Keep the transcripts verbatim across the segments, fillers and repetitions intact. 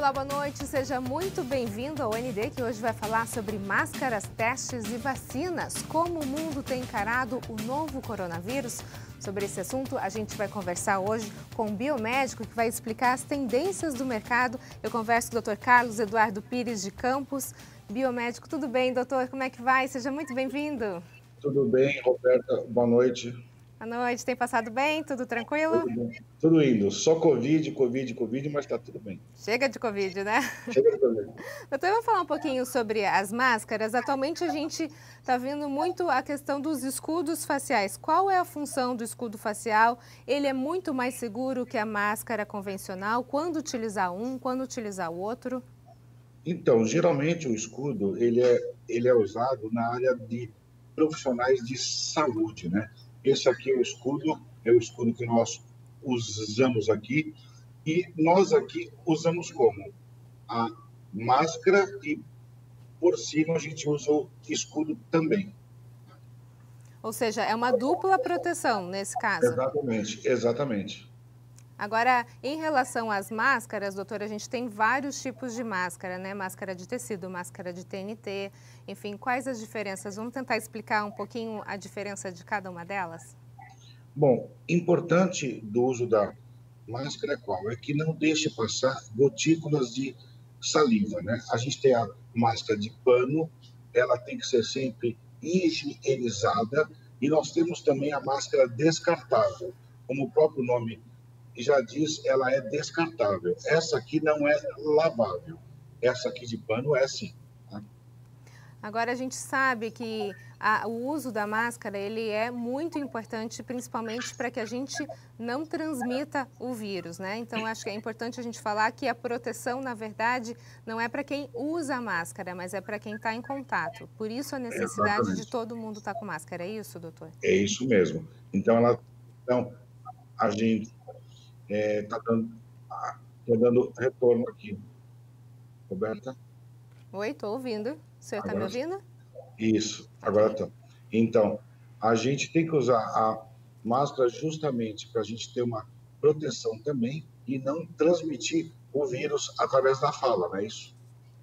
Olá, boa noite. Seja muito bem-vindo ao N D, que hoje vai falar sobre máscaras, testes e vacinas. Como o mundo tem encarado o novo coronavírus? Sobre esse assunto, a gente vai conversar hoje com um biomédico que vai explicar as tendências do mercado. Eu converso com o doutor Carlos Eduardo Pires de Campos, biomédico. Tudo bem, doutor? Como é que vai? Seja muito bem-vindo. Tudo bem, Roberta? Boa noite. Boa noite. Tem passado bem? Tudo tranquilo? Tudo bem. Tudo indo. Só Covid, Covid, Covid, mas tá tudo bem. Chega de Covid, né? Chega de Covid. Doutor, vamos falar um pouquinho sobre as máscaras. Atualmente a gente está vendo muito a questão dos escudos faciais. Qual é a função do escudo facial? Ele é muito mais seguro que a máscara convencional? Quando utilizar um, quando utilizar o outro? Então, geralmente o escudo, ele é, ele é usado na área de profissionais de saúde, né? Esse aqui é o escudo, é o escudo que nós usamos aqui, e nós aqui usamos como? A máscara e por cima a gente usa o escudo também. Ou seja, é uma dupla proteção nesse caso. Exatamente, exatamente. Agora, em relação às máscaras, doutora, a gente tem vários tipos de máscara, né? Máscara de tecido, máscara de T N T, enfim, quais as diferenças? Vamos tentar explicar um pouquinho a diferença de cada uma delas? Bom, importante do uso da máscara é qual? É que não deixe passar gotículas de saliva, né? A gente tem a máscara de pano, ela tem que ser sempre higienizada, e nós temos também a máscara descartável. Como o próprio nome já diz, ela é descartável. Essa aqui não é lavável. Essa aqui de pano é sim. Tá? Agora, a gente sabe que a, o uso da máscara ele é muito importante, principalmente para que a gente não transmita o vírus, né? Então, acho que é importante a gente falar que a proteção, na verdade, não é para quem usa a máscara, mas é para quem está em contato. Por isso, a necessidade Exatamente. de todo mundo estar com máscara. É isso, doutor? É isso mesmo. Então, ela, então a gente está é, dando, tá dando retorno aqui. Roberta? Oi, estou ouvindo. O senhor está me Agora, ouvindo? isso, agora está. Então, a gente tem que usar a máscara justamente para a gente ter uma proteção também e não transmitir o vírus através da fala, não é isso?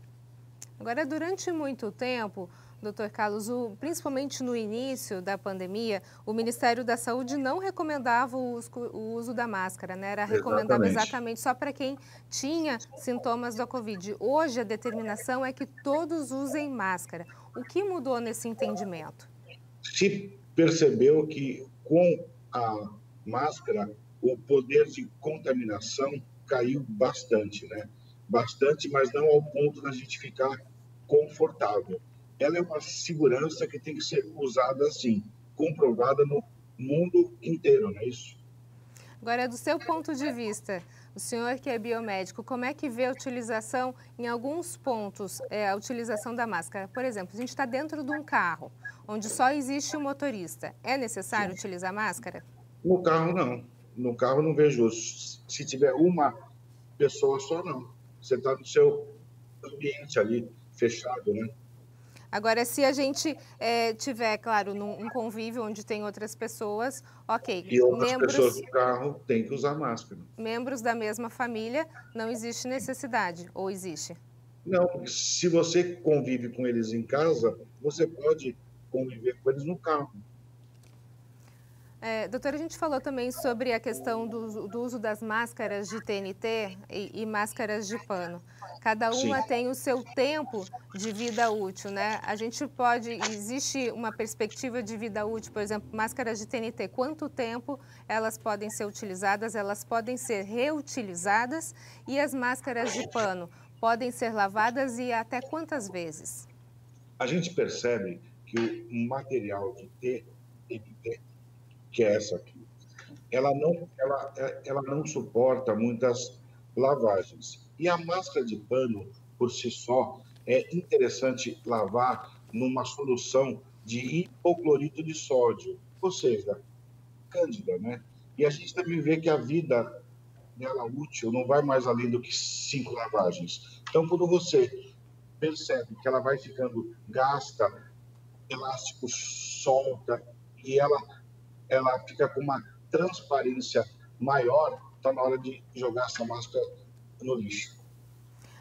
Agora, durante muito tempo, doutor Carlos, o, principalmente no início da pandemia, o Ministério da Saúde não recomendava o uso, o uso da máscara, né? Era recomendava Exatamente. exatamente só para quem tinha sintomas da Covid. Hoje, a determinação é que todos usem máscara. O que mudou nesse entendimento? Se percebeu que com a máscara o poder de contaminação caiu bastante, né? Bastante, mas não ao ponto da gente ficar confortável. Ela é uma segurança que tem que ser usada assim, comprovada no mundo inteiro, não é isso? Agora, do seu ponto de vista, o senhor que é biomédico, como é que vê a utilização em alguns pontos, é, a utilização da máscara? Por exemplo, a gente está dentro de um carro, onde só existe o motorista. É necessário utilizar máscara? No carro, não. No carro, não vejo. Se tiver uma pessoa só, não. Você está no seu ambiente ali, fechado, né? Agora, se a gente é, tiver, claro, num um convívio onde tem outras pessoas, ok, E outras membros, pessoas no carro têm que usar máscara. membros da mesma família, não existe necessidade, ou existe? Não, porque se você convive com eles em casa, você pode conviver com eles no carro. É, doutora, a gente falou também sobre a questão do, do uso das máscaras de T N T e, e máscaras de pano. Cada uma Sim. tem o seu tempo de vida útil, né? A gente pode, existe uma perspectiva de vida útil, por exemplo, máscaras de T N T, quanto tempo elas podem ser utilizadas, elas podem ser reutilizadas, e as máscaras de pano podem ser lavadas e até quantas vezes? A gente percebe que o material de T N T, que é essa aqui, ela não, ela, ela não suporta muitas lavagens. E a máscara de pano, por si só, é interessante lavar numa solução de hipoclorito de sódio, ou seja, cândida, né? E a gente também vê que a vida dela útil não vai mais além do que cinco lavagens. Então, quando você percebe que ela vai ficando gasta, elástico solta, e ela, ela fica com uma transparência maior, está na hora de jogar essa máscara no lixo.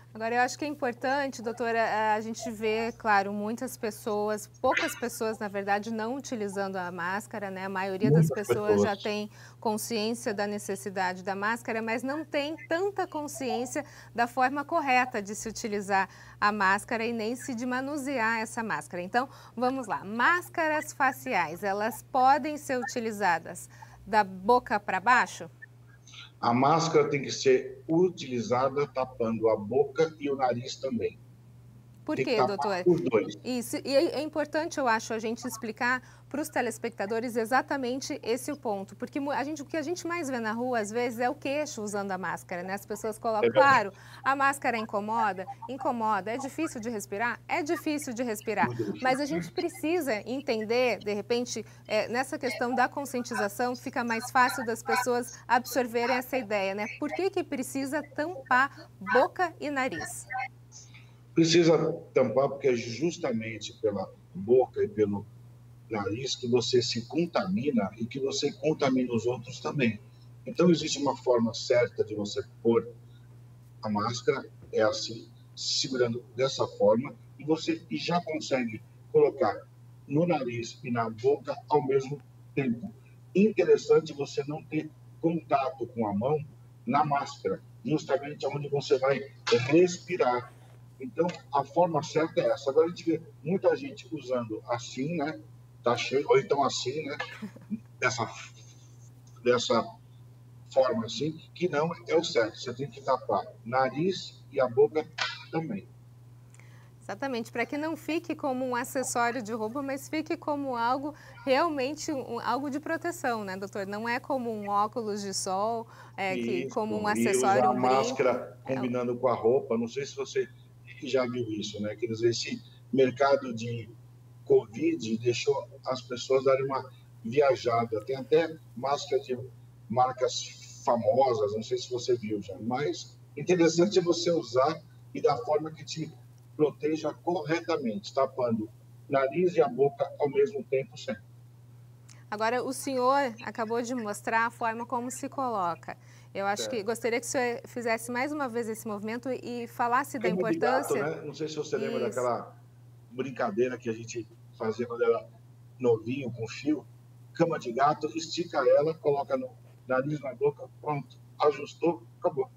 Agora, eu acho que é importante, doutora, a gente vê, claro, muitas pessoas, poucas pessoas, na verdade, não utilizando a máscara, né? A maioria das Muitas pessoas já pessoas. tem consciência da necessidade da máscara, mas não tem tanta consciência da forma correta de se utilizar a máscara e nem se de manusear essa máscara. Então, vamos lá. Máscaras faciais, elas podem ser utilizadas da boca para baixo? A máscara tem que ser utilizada tapando a boca e o nariz também. Por Tem que quê, tapar doutor? os dois. Isso, e é é importante, eu acho, a gente explicar para os telespectadores exatamente esse o ponto, porque mu- a gente, o que a gente mais vê na rua, às vezes, é o queixo usando a máscara, né? As pessoas É colocam, verdade. claro, a máscara incomoda, incomoda, é difícil de respirar? É difícil de respirar, Muito mas a difícil, né? gente precisa entender, de repente, é, nessa questão da conscientização, fica mais fácil das pessoas absorverem essa ideia, né? Por que que precisa tampar boca e nariz? Precisa tampar porque é justamente pela boca e pelo nariz que você se contamina e que você contamina os outros também. Então, existe uma forma certa de você pôr a máscara, é assim, segurando dessa forma, e você já consegue colocar no nariz e na boca ao mesmo tempo. Interessante você não ter contato com a mão na máscara, justamente onde você vai respirar. Então, a forma certa é essa. Agora, a gente vê muita gente usando assim, né? Tá cheio, ou então assim, né? Dessa, dessa forma assim, que não é o certo. Você tem que tapar nariz e a boca também. Exatamente, para que não fique como um acessório de roupa, mas fique como algo realmente um, algo de proteção, né, doutor? Não é como um óculos de sol, é, que como um Isso, e acessório, usar a um brinco. máscara É, combinando com a roupa. Não sei se você já viu isso, né? Quer dizer, esse mercado de Covid deixou as pessoas darem uma viajada. Tem até máscara de marcas famosas, não sei se você viu já, mas interessante é você usar e da forma que te proteja corretamente, tapando nariz e a boca ao mesmo tempo sempre. agora, o senhor acabou de mostrar a forma como se coloca. Eu acho que Certo. gostaria que o senhor fizesse mais uma vez esse movimento e falasse da Cama de gato, importância. né? Não sei se você lembra Isso. daquela brincadeira que a gente fazia quando era novinho, com fio. Cama de gato, estica ela, coloca no nariz, na boca, pronto. Ajustou, acabou.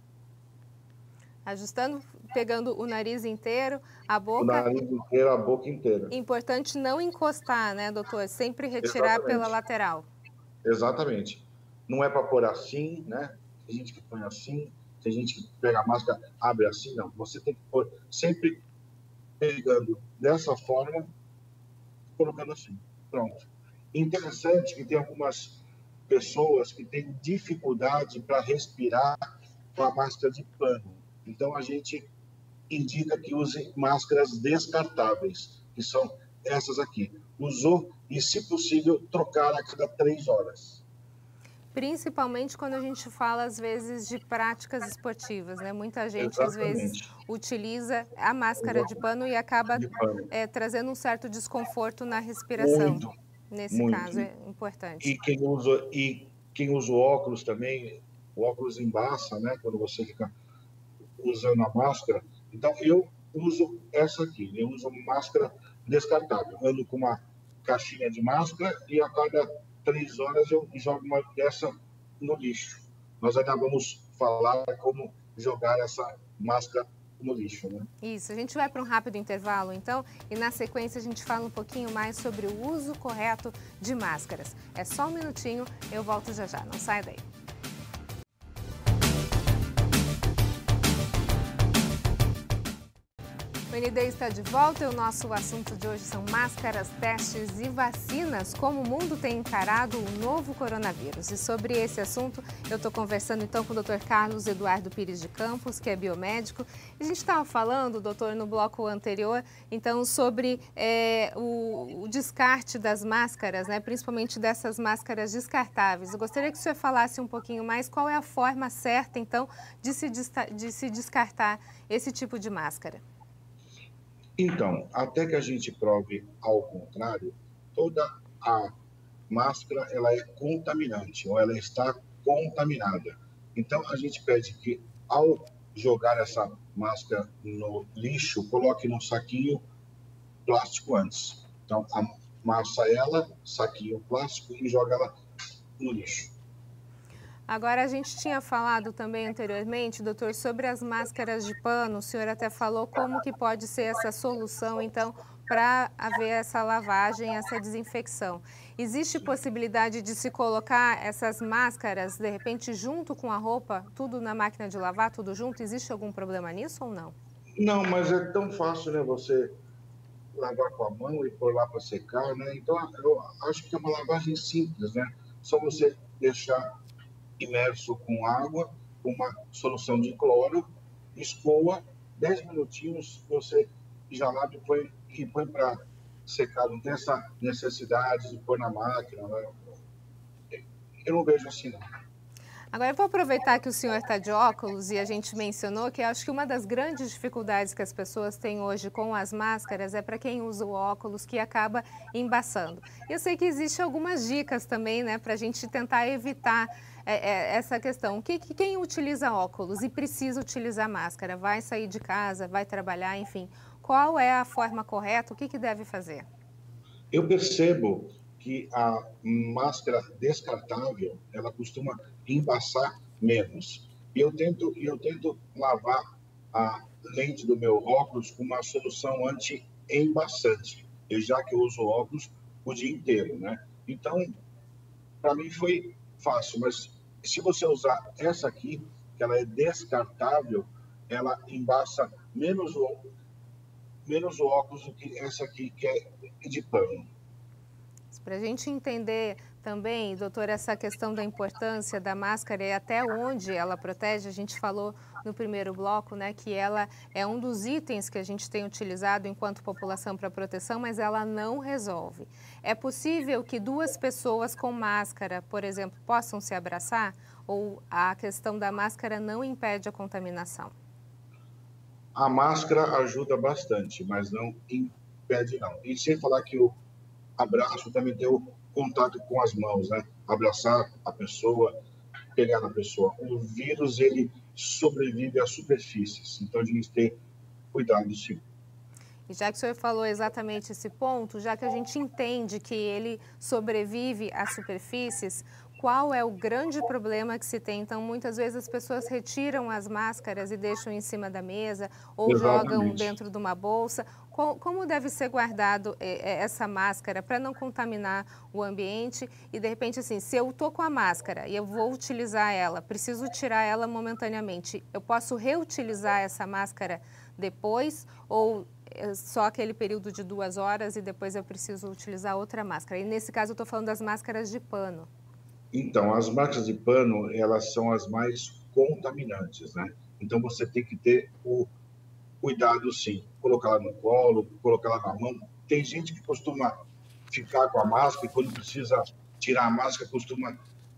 Ajustando, pegando o nariz inteiro, a O boca. nariz inteiro, a boca inteira. Importante não encostar, né, doutor? Sempre retirar pela Exatamente. lateral. Exatamente. Não é para pôr assim, né? Tem gente que põe assim, tem gente que pega a máscara, abre assim, não. Você tem que pôr sempre pegando dessa forma, colocando assim. Pronto. Interessante que tem algumas pessoas que têm dificuldade para respirar com a máscara de pano. Então, a gente indica que use máscaras descartáveis, que são essas aqui. Usou e, se possível, trocar a cada três horas. Principalmente quando a gente fala, às vezes, de práticas esportivas, né? Muita gente, às vezes, Exatamente. utiliza a máscara de Exato. pano e acaba De pano. é, trazendo um certo desconforto na respiração. Muito, Nesse muito. caso, é importante. E quem usa, e quem usa o óculos também, o óculos embaça, né? Quando você fica usando a máscara. Então, eu uso essa aqui. Eu uso máscara descartável. Ando com uma caixinha de máscara e a cada três horas eu jogo uma dessa no lixo. Nós ainda vamos falar como jogar essa máscara no lixo, né? Isso, a gente vai para um rápido intervalo, então, e na sequência a gente fala um pouquinho mais sobre o uso correto de máscaras. É só um minutinho, eu volto já já, não sai daí. O N D está de volta e o nosso assunto de hoje são máscaras, testes e vacinas, como o mundo tem encarado o novo coronavírus. E sobre esse assunto, eu estou conversando então com o doutor Carlos Eduardo Pires de Campos, que é biomédico. E a gente estava falando, doutor, no bloco anterior, então, sobre é, o, o descarte das máscaras, né, principalmente dessas máscaras descartáveis. Eu gostaria que o senhor falasse um pouquinho mais qual é a forma certa, então, de se, de se descartar esse tipo de máscara. Então, até que a gente prove ao contrário, toda a máscara ela é contaminante ou ela está contaminada. Então, a gente pede que, ao jogar essa máscara no lixo, coloque num saquinho plástico antes. Então, amassa ela, saquinho plástico e joga ela no lixo. Agora, a gente tinha falado também anteriormente, doutor, sobre as máscaras de pano. O senhor até falou como que pode ser essa solução, então, para haver essa lavagem, essa desinfecção. Existe possibilidade de se colocar essas máscaras, de repente, junto com a roupa, tudo na máquina de lavar, tudo junto? Existe algum problema nisso ou não? Não, mas é tão fácil, né? Você lavar com a mão e pôr lá para secar, né? Então, eu acho que é uma lavagem simples, né? Só você deixar imerso com água, uma solução de cloro, escoa, dez minutinhos, você já lava e põe, e põe para secar. Não tem essa necessidade de pôr na máquina, né? Eu não vejo assim, não. Agora, eu vou aproveitar que o senhor está de óculos e a gente mencionou que acho que uma das grandes dificuldades que as pessoas têm hoje com as máscaras é para quem usa o óculos, que acaba embaçando. Eu sei que existem algumas dicas também, né, para a gente tentar evitar é, é, essa questão. Que, que quem utiliza óculos e precisa utilizar máscara, vai sair de casa, vai trabalhar, enfim, qual é a forma correta, o que, que deve fazer? Eu percebo que a máscara descartável, ela costuma embaçar menos. E eu tento, eu tento lavar a lente do meu óculos com uma solução anti-embaçante, eu, já que eu uso óculos o dia inteiro, né? Então, para mim foi fácil, mas se você usar essa aqui, que ela é descartável, ela embaça menos o, menos o óculos do que essa aqui, que é de pano. Para a gente entender também, doutor, essa questão da importância da máscara e até onde ela protege, a gente falou no primeiro bloco, né, que ela é um dos itens que a gente tem utilizado enquanto população para proteção, mas ela não resolve. É possível que duas pessoas com máscara, por exemplo, possam se abraçar? Ou a questão da máscara não impede a contaminação? A máscara ajuda bastante, mas não impede, não. E sem falar que o abraço também tem o contato com as mãos, né? Abraçar a pessoa, pegar na pessoa. O vírus, ele sobrevive às superfícies, então a gente tem cuidado, sim. E já que o senhor falou exatamente esse ponto, já que a gente entende que ele sobrevive às superfícies, qual é o grande problema que se tem? Então, muitas vezes as pessoas retiram as máscaras e deixam em cima da mesa ou Exatamente. jogam dentro de uma bolsa. Como deve ser guardado essa máscara para não contaminar o ambiente? E, de repente, assim, se eu estou com a máscara e eu vou utilizar ela, preciso tirar ela momentaneamente, eu posso reutilizar essa máscara depois ou só aquele período de duas horas e depois eu preciso utilizar outra máscara? E, nesse caso, eu estou falando das máscaras de pano. Então, as máscaras de pano, elas são as mais contaminantes, né? Então, você tem que ter o cuidado, sim. Colocar ela no colo, colocar ela na mão. Tem gente que costuma ficar com a máscara e quando precisa tirar a máscara, costuma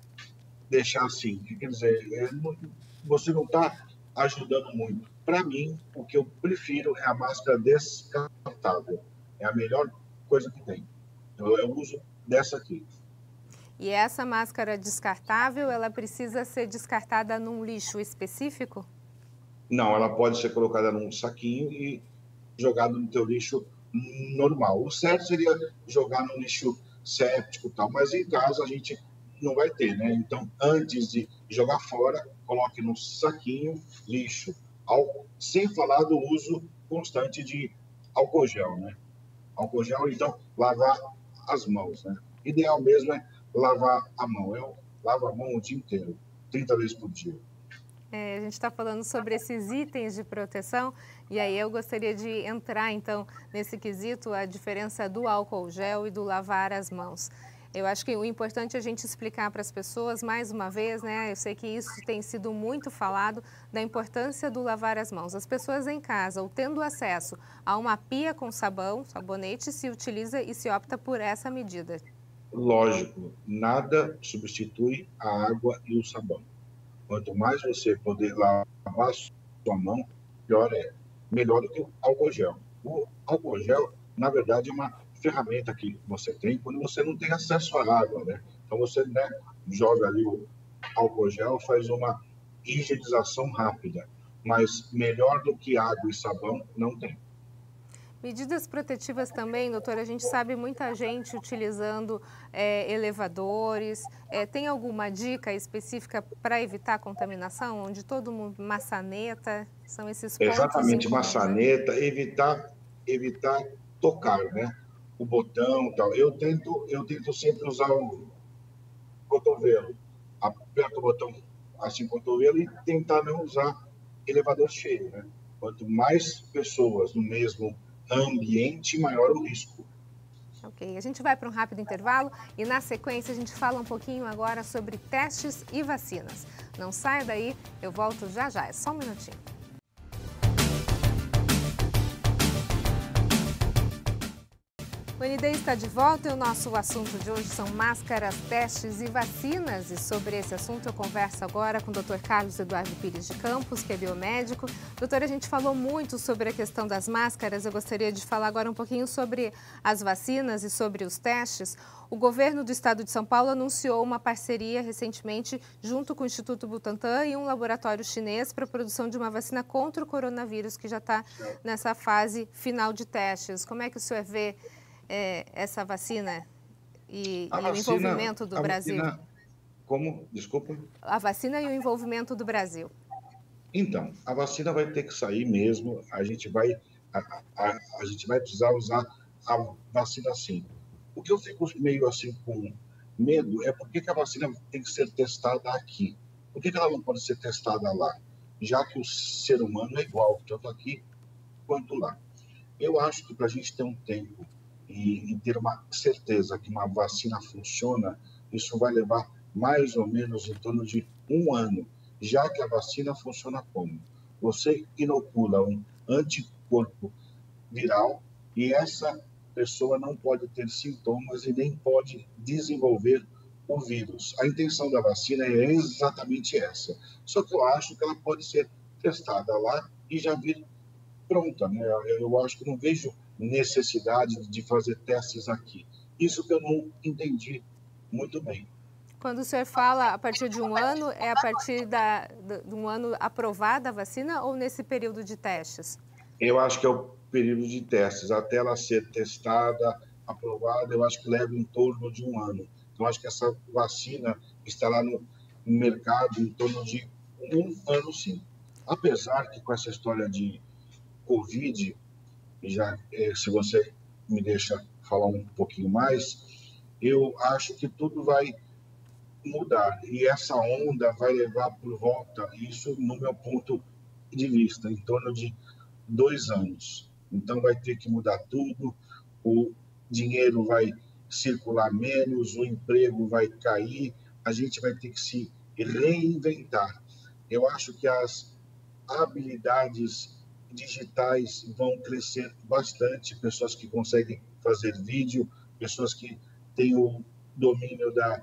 deixar assim. Quer dizer, você não está ajudando muito. Para mim, o que eu prefiro é a máscara descartável. É a melhor coisa que tem. Então, eu uso dessa aqui. E essa máscara descartável, ela precisa ser descartada num lixo específico? Não, ela pode ser colocada num saquinho e jogada no teu lixo normal. O certo seria jogar no lixo séptico e tal, mas em casa a gente não vai ter, né? Então, antes de jogar fora, coloque no saquinho lixo, ao, sem falar do uso constante de álcool gel, né? Álcool gel, então, lavar as mãos, né? Ideal mesmo é lavar a mão. Eu lavo a mão o dia inteiro, trinta vezes por dia. É, a gente está falando sobre esses itens de proteção e aí eu gostaria de entrar, então, nesse quesito, a diferença do álcool gel e do lavar as mãos. Eu acho que o importante é a gente explicar para as pessoas, mais uma vez, né? Eu sei que isso tem sido muito falado, da importância do lavar as mãos. As pessoas em casa, ou tendo acesso a uma pia com sabão, sabonete, se utiliza e se opta por essa medida. Lógico, nada substitui a água e o sabão. Quanto mais você poder lavar sua mão, pior é. Melhor do que o álcool gel. O álcool gel, na verdade, é uma ferramenta que você tem quando você não tem acesso à água, né? Então você, né, joga ali o álcool gel, faz uma higienização rápida. mas melhor do que água e sabão não tem. Medidas protetivas também, doutora, a gente sabe muita gente utilizando é, elevadores. É, tem alguma dica específica para evitar a contaminação? Onde todo mundo, maçaneta, são esses pontos Exatamente, em comum, né? maçaneta, evitar, evitar tocar, né? O botão e tal. Eu tento, eu tento sempre usar o cotovelo. Aperto o botão assim, cotovelo, e tentar não usar elevador cheio, né? Quanto mais pessoas no mesmo ambiente, maior o risco. Ok, a gente vai para um rápido intervalo e na sequência a gente fala um pouquinho agora sobre testes e vacinas. Não saia daí, eu volto já já, é só um minutinho. O N D está de volta e o nosso assunto de hoje são máscaras, testes e vacinas. E sobre esse assunto eu converso agora com o doutor Carlos Eduardo Pires de Campos, que é biomédico. Doutor, a gente falou muito sobre a questão das máscaras, eu gostaria de falar agora um pouquinho sobre as vacinas e sobre os testes. O governo do estado de São Paulo anunciou uma parceria recentemente junto com o Instituto Butantan e um laboratório chinês para a produção de uma vacina contra o coronavírus, que já está nessa fase final de testes. Como é que o senhor vê É, essa vacina e, A e vacina, o envolvimento do a Brasil? vacina, como? Desculpa. A vacina e o envolvimento do Brasil. Então, a vacina vai ter que sair mesmo. A gente vai, a, a, a gente vai precisar usar a vacina sim. O que eu fico meio assim com medo é por que que a vacina tem que ser testada aqui? Por que que ela não pode ser testada lá? Já que o ser humano é igual, tanto aqui quanto lá. Eu acho que para a gente ter um tempo e, e ter uma certeza que uma vacina funciona, isso vai levar mais ou menos em torno de um ano, já que a vacina funciona como? Você inocula um anticorpo viral e essa pessoa não pode ter sintomas e nem pode desenvolver o vírus. A intenção da vacina é exatamente essa. Só que eu acho que ela pode ser testada lá e já vir pronta, né? Eu acho que não vejo necessidade de fazer testes aqui. Isso que eu não entendi muito bem. Quando o senhor fala a partir de um ano, é a partir da, de um ano aprovada a vacina ou nesse período de testes? Eu acho que é o período de testes. Até ela ser testada, aprovada, eu acho que leva em torno de um ano. Então, acho que essa vacina estará no mercado em torno de um ano, sim. Apesar que com essa história de Covid, já se você me deixa falar um pouquinho mais, eu acho que tudo vai mudar e essa onda vai levar por volta, isso no meu ponto de vista, em torno de dois anos. Então vai ter que mudar tudo, o dinheiro vai circular menos, o emprego vai cair, a gente vai ter que se reinventar. Eu acho que as habilidades digitais vão crescer bastante, pessoas que conseguem fazer vídeo, pessoas que têm o domínio da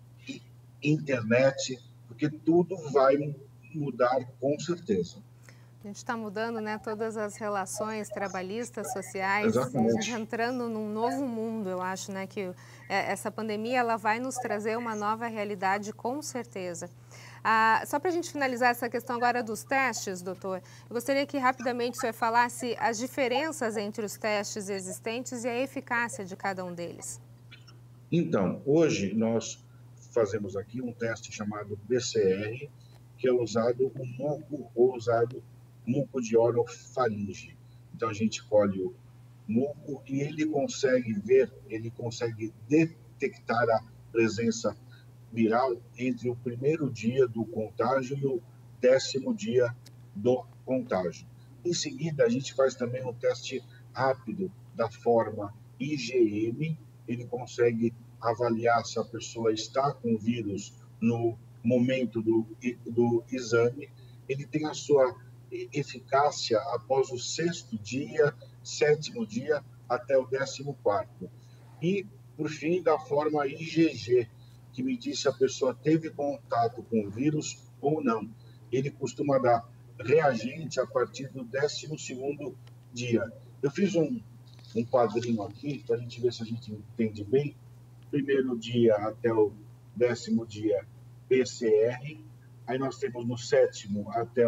internet, porque tudo vai mudar com certeza. A gente está mudando, né, todas as relações trabalhistas, sociais, Exatamente. a gente entrando num novo mundo, eu acho, né, que essa pandemia ela vai nos trazer uma nova realidade, com certeza. Ah, só para a gente finalizar essa questão agora dos testes, doutor, eu gostaria que rapidamente o senhor falasse as diferenças entre os testes existentes e a eficácia de cada um deles. Então, hoje nós fazemos aqui um teste chamado P C R, que é usado o muco ou usado muco de orofaringe. Então a gente colhe o muco e ele consegue ver, ele consegue detectar a presença viral entre o primeiro dia do contágio e o décimo dia do contágio. Em seguida, a gente faz também um teste rápido da forma I G M, ele consegue avaliar se a pessoa está com o vírus no momento do, do exame, ele tem a sua eficácia após o sexto dia, sétimo dia, até o décimo quarto. E, por fim, da forma I G G, que me diz se a pessoa teve contato com o vírus ou não. Ele costuma dar reagente a partir do décimo segundo dia. Eu fiz um, um quadrinho aqui, para a gente ver se a gente entende bem. Primeiro dia até o décimo dia, P C R. Aí nós temos no sétimo até o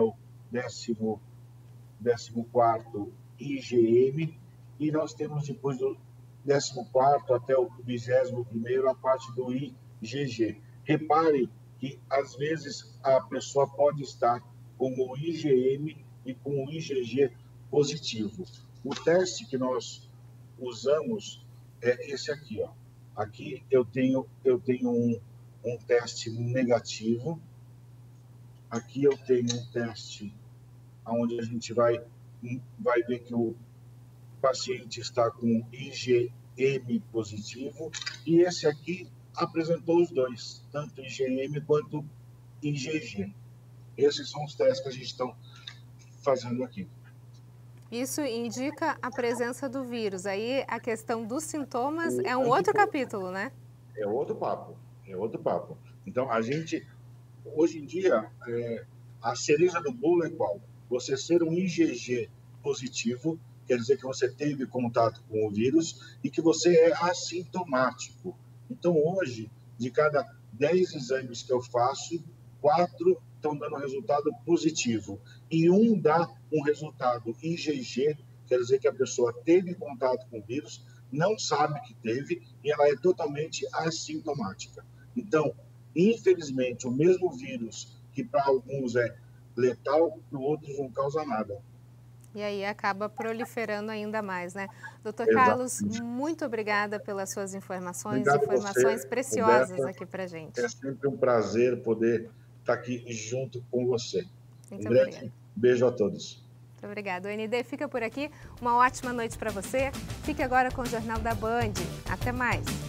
décimo, décimo quarto I G M, e nós temos depois do décimo quarto até o vigésimo primeiro a parte do I G G. Repare que, às vezes, a pessoa pode estar com o I G M e com o I G G positivo. O teste que nós usamos é esse aqui, ó. Aqui eu tenho, eu tenho um, um teste negativo. Aqui eu tenho um teste onde a gente vai, vai ver que o paciente está com I G M positivo. E esse aqui apresentou os dois, tanto I G M quanto I G G. Esses são os testes que a gente está fazendo aqui. Isso indica a presença do vírus. Aí a questão dos sintomas é um outro capítulo, né? É outro papo, é outro papo. Então, a gente, hoje em dia, é, a cereja do bolo é qual? Você ser um I G G positivo, quer dizer que você teve contato com o vírus e que você é assintomático. Então, hoje, de cada dez exames que eu faço, quatro estão dando resultado positivo e um dá um resultado I G G, quer dizer que a pessoa teve contato com o vírus, não sabe que teve e ela é totalmente assintomática. Então, infelizmente, o mesmo vírus que para alguns é letal, para outros não causa nada. E aí acaba proliferando ainda mais, né? doutor Exatamente. Carlos, muito obrigada pelas suas informações, Obrigado informações você, preciosas Roberta. aqui para gente. É sempre um prazer poder estar aqui junto com você. Muito um grande obrigada. Beijo a todos. Muito obrigada. O N D fica por aqui. Uma ótima noite para você. Fique agora com o Jornal da Band. Até mais.